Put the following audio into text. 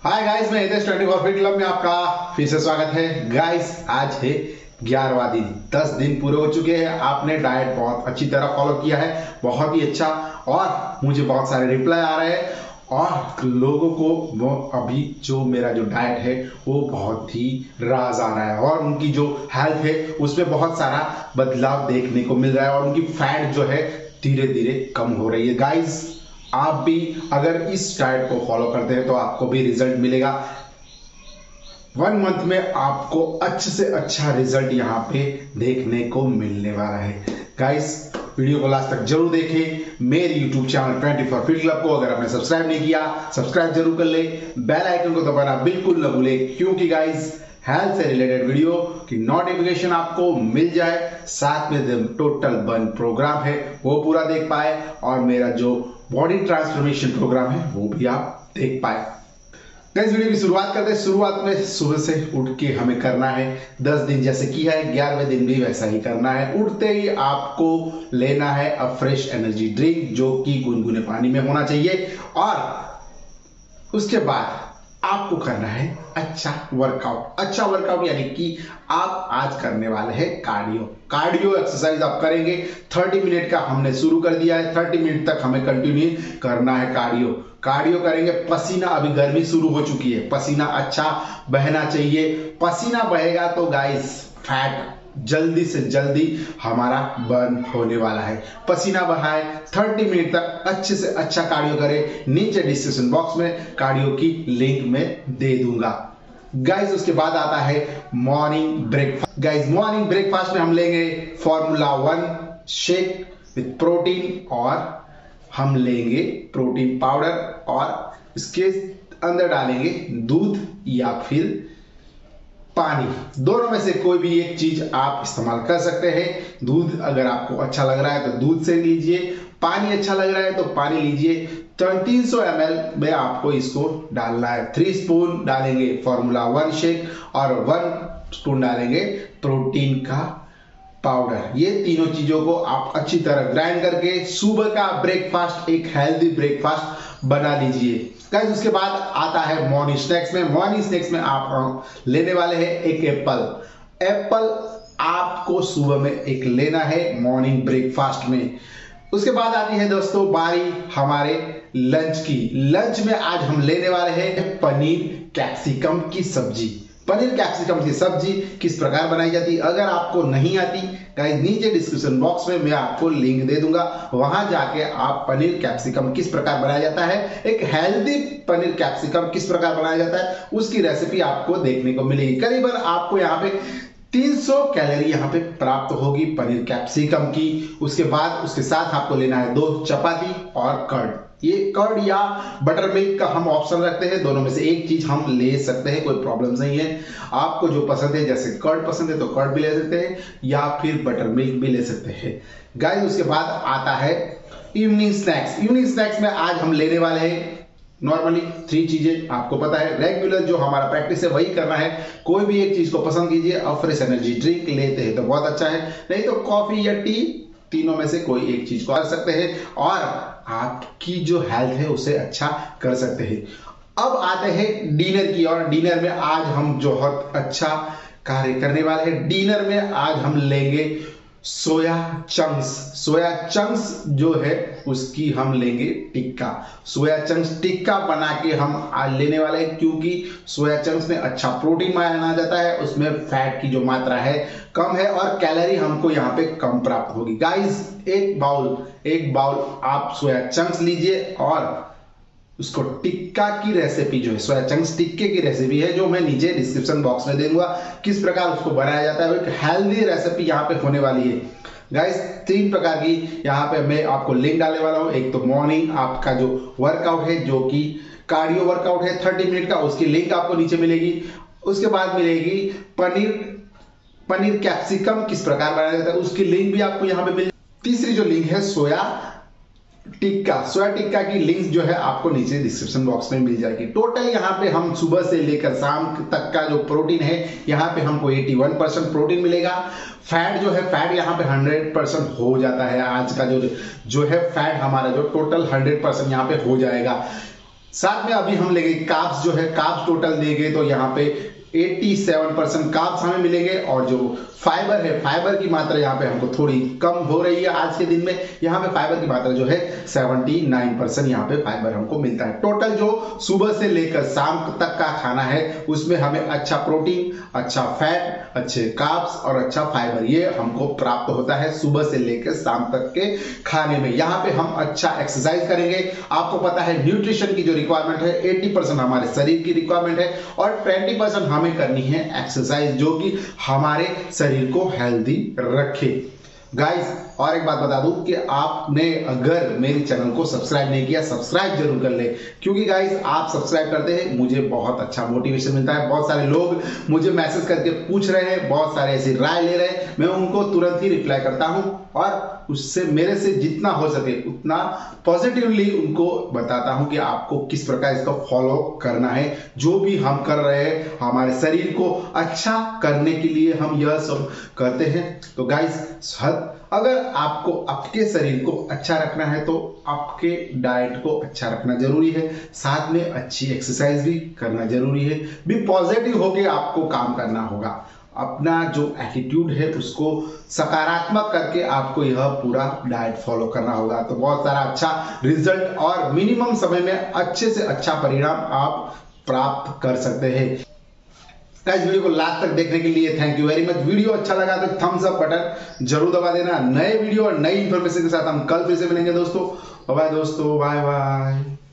Hi guys, मैं Hitesh 24 fit club में आपका फिर से स्वागत है। गाइस आज है 11वां दिन, 10 दिन पूरे हो चुके हैं। आपने डाइट बहुत अच्छी तरह फॉलो किया है, बहुत ही अच्छा, और मुझे बहुत सारे रिप्लाई आ रहे हैं और लोगों को वो अभी जो मेरा जो डाइट है वो बहुत ही राज आ रहा है और उनकी जो हेल्थ है उसमें बहुत सारा बदलाव देखने को मिल रहा है और उनकी फैट जो है धीरे धीरे कम हो रही है। गाइस आप भी अगर इस डाइट को फॉलो करते हैं तो आपको भी रिजल्ट मिलेगा। 1 मंथ में आपको अच्छे से अच्छा रिजल्ट यहाँ पे देखने को मिलने वाला है। गाइस वीडियो को लास्ट तक जरूर देखें। मेरे YouTube चैनल 24 फिट क्लब को अगर आपने सब्सक्राइब नहीं किया, सब्सक्राइब जरूर कर ले, बेल आइकन को दबाना बिल्कुल न भूले, क्योंकि गाइस हेल्थ से रिलेटेड वीडियो की नोटिफिकेशन आपको मिल जाए, साथ में जो टोटल बर्न प्रोग्राम है वो पूरा देख पाए और मेरा जो बॉडी ट्रांसफॉर्मेशन प्रोग्राम है वो भी आप देख पाए। गाइस वीडियो की शुरुआत करते हैं। शुरुआत में सुबह से उठ के हमें करना है 10 दिन जैसे किया है, 11वें दिन भी वैसा ही करना है। उठते ही आपको लेना है अ फ्रेश एनर्जी ड्रिंक जो कि गुनगुने पानी में होना चाहिए, और उसके बाद आपको करना है अच्छा वर्कआउट। अच्छा वर्कआउट यानी कि आप आज करने वाले हैं कार्डियो एक्सरसाइज आप करेंगे। 30 मिनट का हमने शुरू कर दिया है, 30 मिनट तक हमें कंटिन्यू करना है कार्डियो करेंगे। पसीना, अभी गर्मी शुरू हो चुकी है, पसीना अच्छा बहना चाहिए। पसीना बहेगा तो गाइस फैट जल्दी से जल्दी हमारा बर्न होने वाला है। पसीना बहाए, 30 मिनट तक अच्छे से अच्छा कार्डियो करें। नीचे डिस्क्रिप्शन बॉक्स में कार्डियो की लिंक में दे दूंगा। गाइस उसके बाद आता है morning breakfast. Guys morning breakfast में हम लेंगे फॉर्मूला 1 शेक विथ प्रोटीन, और हम लेंगे प्रोटीन पाउडर और इसके अंदर डालेंगे दूध या फिर पानी। दोनों में से कोई भी एक चीज आप इस्तेमाल कर सकते हैं। दूध अगर आपको अच्छा लग रहा है तो दूध से लीजिए, पानी अच्छा लग रहा है तो पानी लीजिए। 300 ml में आपको इसको डालना है। 3 स्पून डालेंगे फॉर्मूला 1 शेक और 1 स्पून डालेंगे प्रोटीन का पाउडर। ये तीनों चीजों को आप अच्छी तरह ग्राइंड करके सुबह का ब्रेकफास्ट एक हेल्दी ब्रेकफास्ट बना लीजिए। गाइस उसके बाद आता है मॉर्निंग स्नैक्स में आप लेने वाले हैं एक एप्पल आपको सुबह में एक लेना है मॉर्निंग ब्रेकफास्ट में। उसके बाद आती है दोस्तों बारी हमारे लंच की। लंच में आज हम लेने वाले हैं पनीर कैप्सिकम की सब्जी। पनीर कैप्सिकम की सब्जी किस प्रकार बनाई जाती है अगर आपको नहीं आती, गाइस नीचे डिस्क्रिप्शन बॉक्स में मैं आपको लिंक दे दूंगा, वहां जाके आप पनीर कैप्सिकम किस प्रकार बनाया जाता है, एक हेल्दी पनीर कैप्सिकम किस प्रकार बनाया जाता है उसकी रेसिपी आपको देखने को मिलेगी। करीबन आपको यहाँ पे 300 कैलोरी यहाँ पे प्राप्त होगी पनीर कैप्सिकम की। उसके बाद उसके साथ आपको लेना है 2 चपाती और कर्ड। ये कर्ड या बटर मिल्क का हम ऑप्शन रखते हैं, दोनों में से एक चीज हम ले सकते हैं, कोई प्रॉब्लम नहीं है। आपको जो पसंद है, जैसे कर्ड पसंद है तो कर्ड भी ले सकते हैं या फिर बटर मिल्क भी ले सकते हैं। गाइस उसके बाद आता है इवनिंग स्नैक्स में आज हम लेने वाले हैं नॉर्मली 3 चीजें। आपको पता है रेगुलर जो हमारा प्रैक्टिस है वही करना है। कोई भी एक चीज को पसंद कीजिए। अब फ्रेश एनर्जी ड्रिंक लेते हैं तो बहुत अच्छा है, नहीं तो कॉफी या टी, तीनों में से कोई एक चीज को कर सकते हैं और आपकी जो हेल्थ है उसे अच्छा कर सकते हैं। अब आते हैं डिनर की, और डिनर में आज हम जो बहुत अच्छा कार्य करने वाले हैं। डिनर में आज हम लेंगे सोया चंक्स जो है उसकी हम लेंगे टिक्का। सोया चंक्स टिक्का बना के हम आज लेने वाले हैं, क्योंकि सोया चंक्स में अच्छा प्रोटीन माना जाता है, उसमें फैट की जो मात्रा है कम है और कैलोरी हमको यहाँ पे कम प्राप्त होगी। गाइस एक बाउल आप सोया चंक्स लीजिए और उसको टिक्का की रेसिपी जो है, सोया चंक्स टिक्के की रेसिपी है जो मैं नीचे डिस्क्रिप्शन बॉक्स में दे दूंगा, किस प्रकार उसको बनाया जाता है। एक हेल्दी रेसिपी यहाँ पे होने वाली है। गाइस 3 प्रकार की यहाँ पे मैं आपको लिंक डालने वाला हूँ। एक तो मॉर्निंग आपका जो वर्कआउट है जो कि कार्डियो वर्कआउट है 30 मिनट का, उसकी लिंक आपको नीचे मिलेगी। उसके बाद मिलेगी पनीर कैप्सिकम किस प्रकार बनाया जाता है, उसकी लिंक भी आपको यहाँ पे मिल। तीसरी जो लिंक है सोया टिक्का की लिंक जो है आपको नीचे डिस्क्रिप्शन बॉक्स में मिल जाएगी। टोटल यहाँ पे हम सुबह से लेकर शाम तक का जो प्रोटीन है यहाँ पे हमको 81% प्रोटीन मिलेगा। फैट जो है फैट यहाँ पे 100% हो जाता है। आज का जो है फैट हमारा जो टोटल 100% यहाँ पे हो जाएगा। साथ में अभी हम लेंगे कार्ब्स, जो है कार्ब्स टोटल लेंगे तो यहाँ पे 87% कार्ब्स हमें मिलेंगे। और जो फाइबर है, फाइबर की मात्रा यहाँ पे हमको थोड़ी कम हो रही है आज के दिन में। यहाँ पे फाइबर की मात्रा जो है 79% यहाँ पे फाइबर हमको मिलता है। टोटल जो सुबह से लेकर शाम तक का खाना है उसमें हमें अच्छा प्रोटीन, अच्छा फैट, अच्छे कार्ब्स और अच्छा फाइबर ये हमको प्राप्त होता है सुबह से लेकर शाम तक के खाने में। यहाँ पे हम अच्छा एक्सरसाइज करेंगे। आपको पता है न्यूट्रिशन की जो रिक्वायरमेंट है 80% हमारे शरीर की रिक्वायरमेंट है और 20% हमें करनी है एक्सरसाइज, जो कि हमारे शरीर को हेल्दी रखे। गाइस और एक बात बता दूं कि आपने अगर मेरे चैनल को सब्सक्राइब नहीं किया, सब्सक्राइब जरूर कर ले, क्योंकि गाइस आप सब्सक्राइब करते हैं मुझे बहुत अच्छा मोटिवेशन मिलता है। बहुत सारे लोग मुझे मैसेज करके पूछ रहे हैं, बहुत सारे ऐसी राय ले रहे हैं, मैं उनको तुरंत ही रिप्लाई करता हूं और उससे मेरे से जितना हो सके उतना पॉजिटिवली उनको बताता हूं कि आपको किस प्रकार इसको फॉलो करना है। जो भी हम कर रहे हैं हमारे शरीर को अच्छा करने के लिए हम यह सब करते हैं। तो गाइस अगर आपको आपके शरीर को अच्छा रखना है तो आपके डाइट को अच्छा रखना जरूरी है, साथ में अच्छी एक्सरसाइज भी करना जरूरी है। भी पॉजिटिव होके आपको काम करना होगा। अपना जो एटीट्यूड है उसको सकारात्मक करके आपको यह पूरा डाइट फॉलो करना होगा। तो बहुत सारा अच्छा रिजल्ट और मिनिमम समय में अच्छे से अच्छा परिणाम आप प्राप्त कर सकते हैं। इस वीडियो को लास्ट तक देखने के लिए thank you very much. Video अच्छा लगा तो थम्स अप बटन जरूर दबा देना। नए वीडियो और नई इंफॉर्मेशन के साथ हम कल फिर से मिलेंगे दोस्तों। बाय दोस्तों, बाय बाय।